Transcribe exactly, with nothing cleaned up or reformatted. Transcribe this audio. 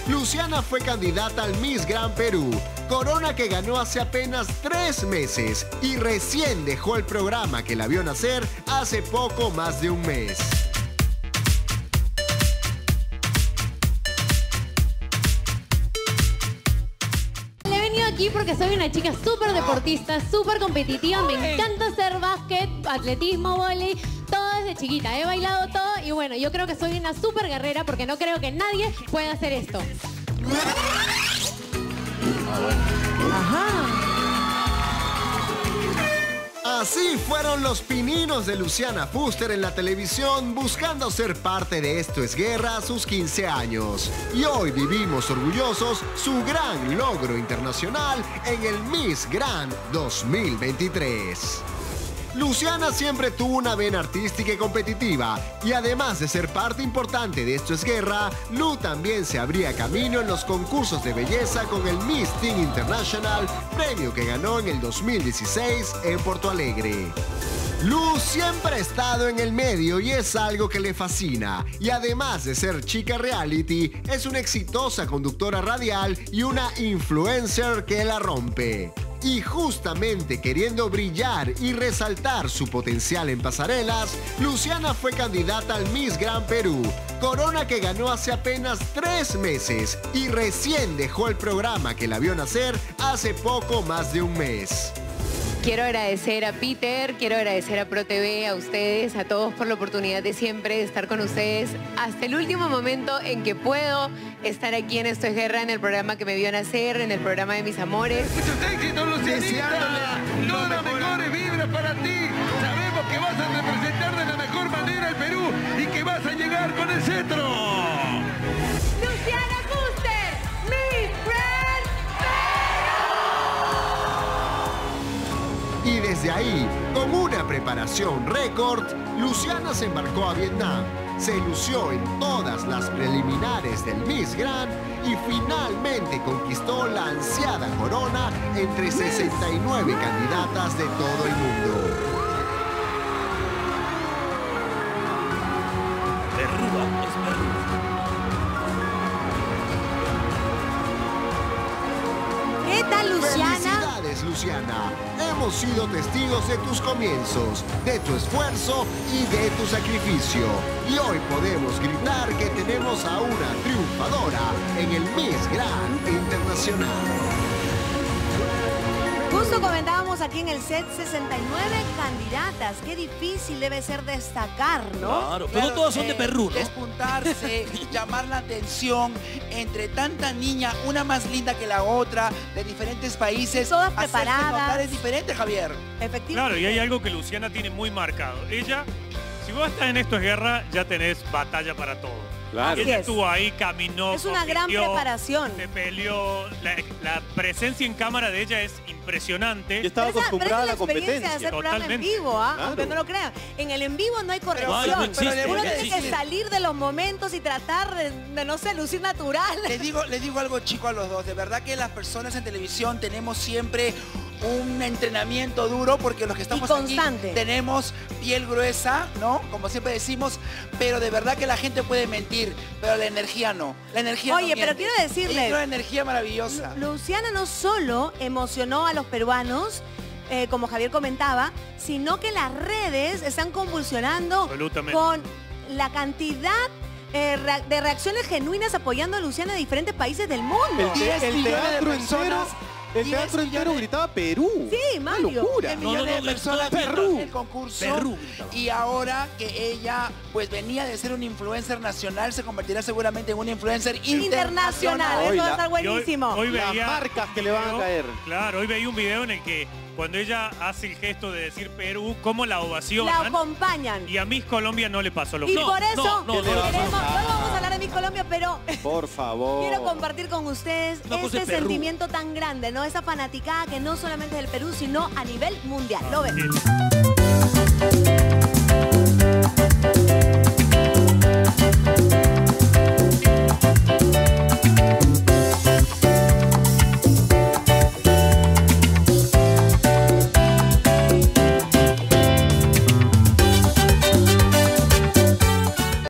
Luciana fue candidata al Miss Gran Perú, corona que ganó hace apenas tres meses y recién dejó el programa que la vio nacer hace poco más de un mes. Aquí porque soy una chica súper deportista, súper competitiva, me encanta hacer básquet, atletismo, vóley, todo desde chiquita, he bailado todo y bueno, yo creo que soy una súper guerrera porque no creo que nadie pueda hacer esto. Ajá. Así fueron los pininos de Luciana Fuster en la televisión buscando ser parte de Esto es Guerra a sus quince años. Y hoy vivimos orgullosos su gran logro internacional en el Miss Grand dos mil veintitrés. Luciana siempre tuvo una vena artística y competitiva, y además de ser parte importante de Esto es Guerra, Lu también se abría camino en los concursos de belleza con el Miss Teen International, premio que ganó en el dos mil dieciséis en Porto Alegre. Lu siempre ha estado en el medio y es algo que le fascina. Y además de ser chica reality, es una exitosa conductora radial y una influencer que la rompe. Y justamente queriendo brillar y resaltar su potencial en pasarelas, Luciana fue candidata al Miss Gran Perú, corona que ganó hace apenas tres meses y recién dejó el programa que la vio nacer hace poco más de un mes. Quiero agradecer a Peter, quiero agradecer a ProTV, a ustedes, a todos por la oportunidad de siempre de estar con ustedes hasta el último momento en que puedo estar aquí en Esto es Guerra, en el programa que me vio nacer, en el programa de mis amores. Muchos éxitos, Lucianita. Todas las mejores vibras para ti. Sabemos que vas a representar de la mejor manera al Perú y que vas a llegar con el cetro. Luciana Fuster, Miss Grand Perú. Y desde ahí, con una preparación récord, Luciana se embarcó a Vietnam, se lució en todas las preliminares del Miss Grand y finalmente conquistó la ansiada corona entre sesenta y nueve candidatas de todo el mundo. Perruda es perruda. ¿Qué tal, Luciana? ¡Felicidades, Luciana! Hemos sido testigos de tus comienzos, de tu esfuerzo y de tu sacrificio. Y hoy podemos gritar que tenemos a una triunfadora en el Miss Grand Internacional. Justo comentábamos aquí en el set sesenta y nueve candidatas. Qué difícil debe ser destacar, ¿no? Claro, pero no todas son de Perú, ¿no? Despuntarse, llamar la atención entre tanta niña, una más linda que la otra, de diferentes países. Todas hacerse preparadas. notar es diferente, Javier. Efectivamente. Claro, y hay algo que Luciana tiene muy marcado. Ella, si vos estás en Esto es Guerra, ya tenés batalla para todo. Claro. Ella es. estuvo ahí, caminó, Es una gran compitió, preparación. se peleó. La, la presencia en cámara de ella es impresionante. Yo estaba Pero esa- acostumbrada a la pero esa es experiencia de competencia. hacer programa en Totalmente. vivo, ¿ah? Claro. Aunque no lo crean. En el en vivo no hay Claro, corrección. no existe, Uno no tiene existe. que salir de los momentos y tratar de, de, no sé, lucir natural. Les digo, les digo algo chico a los dos. De verdad que las personas en televisión tenemos siempre un entrenamiento duro porque los que estamos aquí constante. tenemos piel gruesa, ¿no? Como siempre decimos, pero de verdad que la gente puede mentir, pero la energía no. La energía Oye, no pero miente. quiero decirles- Es una energía maravillosa. Lu- Luciana no solo emocionó a los peruanos, eh, como Javier comentaba, sino que las redes están convulsionando Absolutamente. con la cantidad eh, rea- de reacciones genuinas apoyando a Luciana de diferentes países del mundo. El, te- diez el millones de teatro personas, entero, el diez teatro entero millones. gritaba Perú. Sí, Una Mario. locura. diez No, no, millones no, de personas Perú. vieron el concurso Perú. y ahora que ella pues venía de ser una influencer nacional se convertirá seguramente en una influencer Internacional, internacional. eso va a Hoy estar Y hoy- buenísimo. hoy Las veía marcas que le van a video- caer. Claro, hoy veía un video en el que cuando ella hace el gesto de decir Perú, cómo la La ovacionan. acompañan. Y a Miss Colombia no le pasó lo Y mismo. por eso no, no, no, no, queremos, no. no vamos a hablar de Miss Colombia, pero Por favor. quiero compartir con ustedes Una cosa este es Perú. sentimiento tan grande, ¿no? Esa fanaticada que no solamente es del Perú, sino a nivel mundial. ¿Lo ven? Sí.